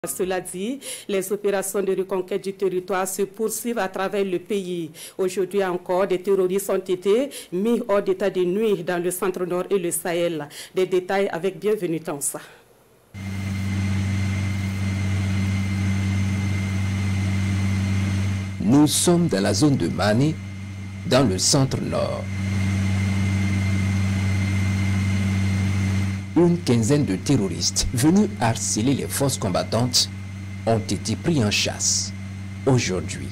Cela dit, les opérations de reconquête du territoire se poursuivent à travers le pays. Aujourd'hui encore, des terroristes ont été mis hors d'état de nuire dans le centre-nord et le Sahel. Des détails avec Bienvenue Tansa. Nous sommes dans la zone de Mané, dans le centre-nord. Une quinzaine de terroristes venus harceler les forces combattantes ont été pris en chasse aujourd'hui.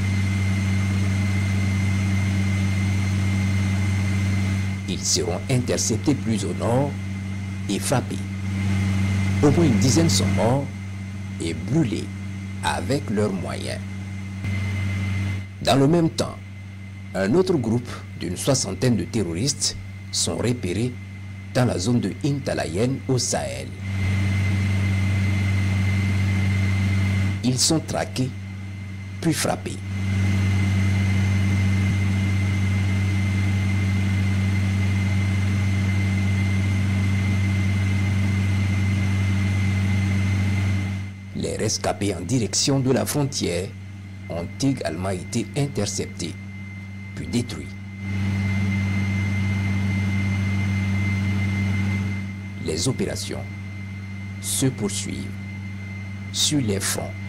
Ils seront interceptés plus au nord et frappés. Au moins une dizaine sont morts et brûlés avec leurs moyens. Dans le même temps, un autre groupe d'une soixantaine de terroristes sont repérés dans la zone de Intalayen au Sahel. Ils sont traqués, puis frappés. Les rescapés en direction de la frontière ont également été interceptés, puis détruits. Les opérations se poursuivent sur les fronts